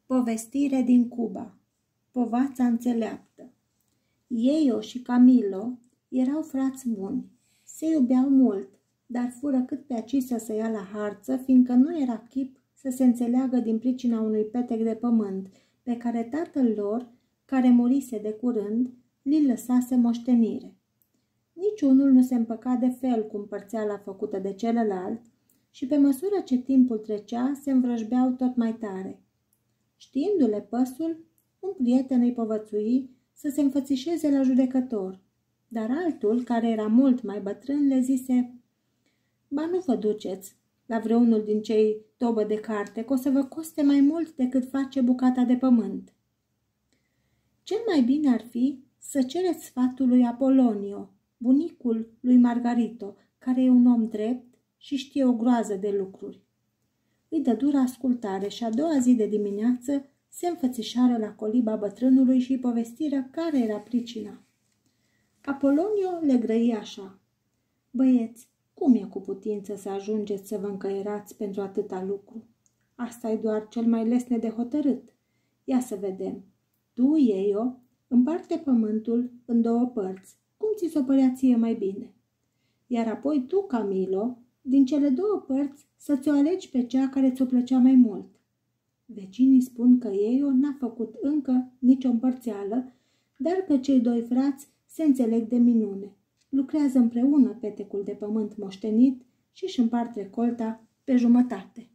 Povestire din Cuba. Povața înțeleaptă. Eio și Camilo erau frați buni. Se iubeau mult, dar fură cât pe aci să se ia la harță, fiindcă nu era chip să se înțeleagă din pricina unui petec de pământ, pe care tatăl lor, care murise de curând, li lăsase moștenire. Niciunul nu se împăca de fel cu împărțeala făcută de celălalt și pe măsură ce timpul trecea, se învrăjbeau tot mai tare. Știindu-le păsul, un prieten îi povățui să se înfățișeze la judecător, dar altul, care era mult mai bătrân, le zise: „Ba nu vă duceți la vreunul din cei tobă de carte, că o să vă coste mai mult decât face bucata de pământ. Cel mai bine ar fi să cereți sfatul lui Apolonio, bunicul lui Margarito, care e un om drept și știe o groază de lucruri.” Îi dădură ascultare și a doua zi de dimineață se înfățișară la coliba bătrânului și îi povestiră care era pricina. Apolonio le grăi așa: „Băieți, cum e cu putință să ajungeți să vă încăierați pentru atâta lucru? Asta e doar cel mai lesne de hotărât. Ia să vedem. Tu, Eio, împarte pământul în două părți, cum ți s-o părea ție mai bine. Iar apoi tu, Camilo, din cele două părți să ți-o alegi pe cea care ți-o plăcea mai mult.” Vecinii spun că Eio n-a făcut încă nicio împărțeală, dar că cei doi frați se înțeleg de minune. Lucrează împreună petecul de pământ moștenit și își împart recolta pe jumătate.